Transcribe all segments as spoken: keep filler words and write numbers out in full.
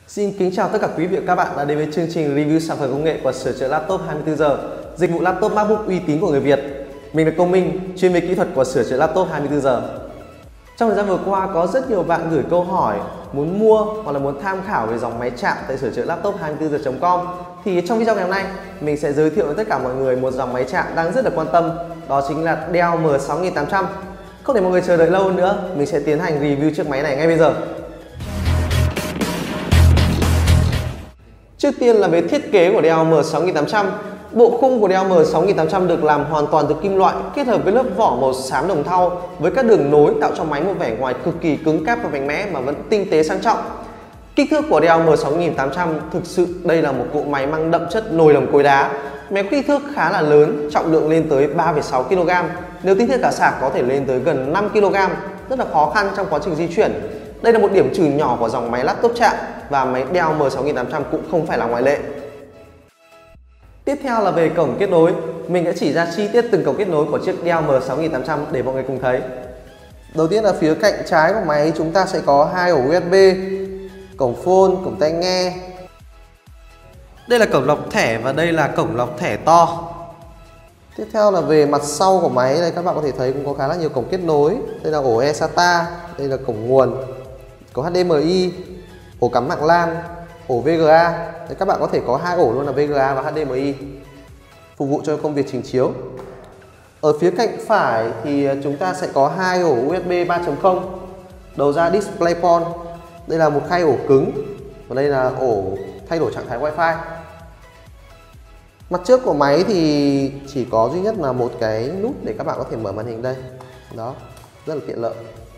Xin kính chào tất cả quý vị và các bạn đã đến với chương trình review sản phẩm công nghệ của sửa chữa laptop hai mươi tư giờ, dịch vụ laptop MacBook uy tín của người Việt. Mình là Công Minh, chuyên về kỹ thuật của sửa chữa laptop hai mươi tư giờ. Trong thời gian vừa qua có rất nhiều bạn gửi câu hỏi muốn mua hoặc là muốn tham khảo về dòng máy chạm tại sửa chữa laptop hai mươi tư giờ chấm com. Thì trong video ngày hôm nay mình sẽ giới thiệu với tất cả mọi người một dòng máy chạm đang rất là quan tâm, đó chính là Dell M sáu nghìn tám trăm. Không để mọi người chờ đợi lâu nữa, mình sẽ tiến hành review chiếc máy này ngay bây giờ. Trước tiên là về thiết kế của Dell M sáu nghìn tám trăm. Bộ khung của Dell M sáu nghìn tám trăm được làm hoàn toàn từ kim loại, kết hợp với lớp vỏ màu xám đồng thau với các đường nối tạo cho máy một vẻ ngoài cực kỳ cứng cáp và mạnh mẽ mà vẫn tinh tế sang trọng. Kích thước của Dell M sáu nghìn tám trăm thực sự đây là một cỗ máy mang đậm chất nồi lồng cối đá. Máy có kích thước khá là lớn, trọng lượng lên tới ba phẩy sáu ki lô gam, nếu tính theo cả sạc có thể lên tới gần năm ki lô gam, rất là khó khăn trong quá trình di chuyển. Đây là một điểm trừ nhỏ của dòng máy laptop chạm và máy Dell M sáu nghìn tám trăm cũng không phải là ngoại lệ. Tiếp theo là về cổng kết nối. Mình đã chỉ ra chi tiết từng cổng kết nối của chiếc Dell M sáu nghìn tám trăm để mọi người cùng thấy. Đầu tiên là phía cạnh trái của máy chúng ta sẽ có hai ổ u ét bê, cổng phone, cổng tai nghe. Đây là cổng lọc thẻ và đây là cổng lọc thẻ to. Tiếp theo là về mặt sau của máy, đây các bạn có thể thấy cũng có khá là nhiều cổng kết nối. Đây là ổ e SATA, đây là cổng nguồn, có hát đê em i, ổ cắm mạng LAN, ổ vê giê a. Đây, các bạn có thể có hai ổ luôn là vê giê a và hát đê em i, phục vụ cho công việc trình chiếu. Ở phía cạnh phải thì chúng ta sẽ có hai ổ u ét bê ba chấm không, đầu ra DisplayPort. Đây là một khay ổ cứng và đây là ổ thay đổi trạng thái Wi-Fi. Mặt trước của máy thì chỉ có duy nhất là một cái nút để các bạn có thể mở màn hình đây. Đó, rất là tiện lợi.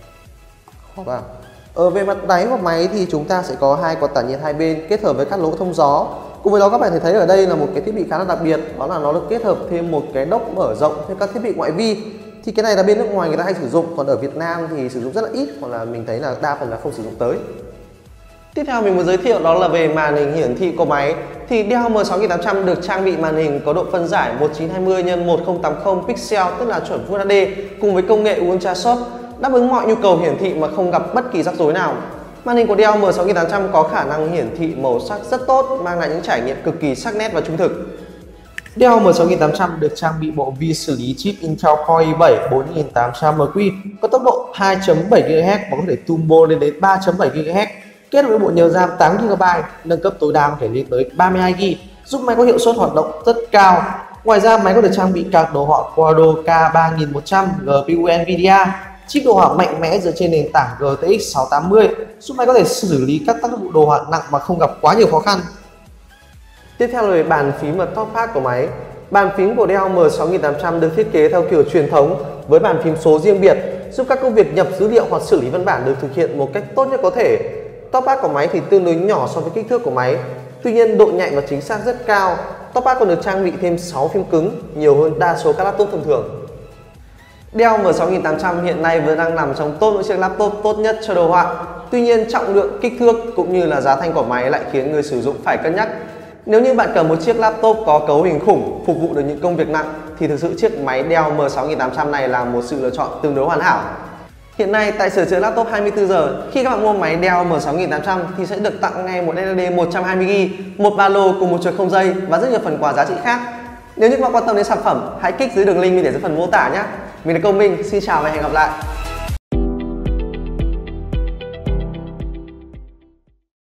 Vào. Ở về mặt đáy của máy thì chúng ta sẽ có hai quạt tản nhiệt hai bên kết hợp với các lỗ thông gió. Cùng với đó các bạn thể thấy ở đây là một cái thiết bị khá là đặc biệt, đó là nó được kết hợp thêm một cái đốc mở rộng thêm các thiết bị ngoại vi. Thì cái này là bên nước ngoài người ta hay sử dụng, còn ở Việt Nam thì sử dụng rất là ít, hoặc là mình thấy là đa phần là không sử dụng tới. Tiếp theo mình muốn giới thiệu đó là về màn hình hiển thị của máy. Thì Dell M sáu nghìn tám trăm được trang bị màn hình có độ phân giải một chín hai không nhân một không tám không pixel, tức là chuẩn Full hát đê, cùng với công nghệ Ultra Soft, đáp ứng mọi nhu cầu hiển thị mà không gặp bất kỳ rắc rối nào. Màn hình của Dell M sáu nghìn tám trăm có khả năng hiển thị màu sắc rất tốt, mang lại những trải nghiệm cực kỳ sắc nét và trung thực. Dell M sáu nghìn tám trăm được trang bị bộ vi xử lý chip Intel Core i bảy bốn nghìn tám trăm M Q, có tốc độ hai chấm bảy gi ga héc và có thể turbo lên đến ba chấm bảy gi ga héc, kết hợp với bộ nhớ RAM tám gi ga bai, nâng cấp tối đa có thể lên tới ba mươi hai gi ga bai, giúp máy có hiệu suất hoạt động rất cao. Ngoài ra máy có được trang bị card đồ họa Quadro K ba nghìn một trăm giê pê u Nvidia, chip đồ họa mạnh mẽ dựa trên nền tảng giê tê ích sáu tám mươi, giúp máy có thể xử lý các tác vụ đồ họa nặng mà không gặp quá nhiều khó khăn. Tiếp theo là về bàn phím và top pad của máy. Bàn phím của Dell M sáu nghìn tám trăm được thiết kế theo kiểu truyền thống với bàn phím số riêng biệt, giúp các công việc nhập dữ liệu hoặc xử lý văn bản được thực hiện một cách tốt nhất có thể. Top pad của máy thì tương đối nhỏ so với kích thước của máy, tuy nhiên độ nhạy và chính xác rất cao. Top pad còn được trang bị thêm sáu phím cứng, nhiều hơn đa số các laptop thông thường. Dell M sáu nghìn tám trăm hiện nay vẫn đang nằm trong top những chiếc laptop tốt nhất cho đồ họa. Tuy nhiên trọng lượng, kích thước cũng như là giá thành của máy lại khiến người sử dụng phải cân nhắc. Nếu như bạn cần một chiếc laptop có cấu hình khủng phục vụ được những công việc nặng thì thực sự chiếc máy Dell M sáu nghìn tám trăm này là một sự lựa chọn tương đối hoàn hảo. Hiện nay tại sửa chữa laptop hai mươi tư giờ, khi các bạn mua máy Dell M sáu nghìn tám trăm thì sẽ được tặng ngay một ét ét đê một trăm hai mươi gi ga bai, một ba lô cùng một chuột không dây và rất nhiều phần quà giá trị khác. Nếu như các bạn quan tâm đến sản phẩm, hãy kích dưới đường link mình để dưới phần mô tả nhé. Mình là Công Minh, xin chào và hẹn gặp lại.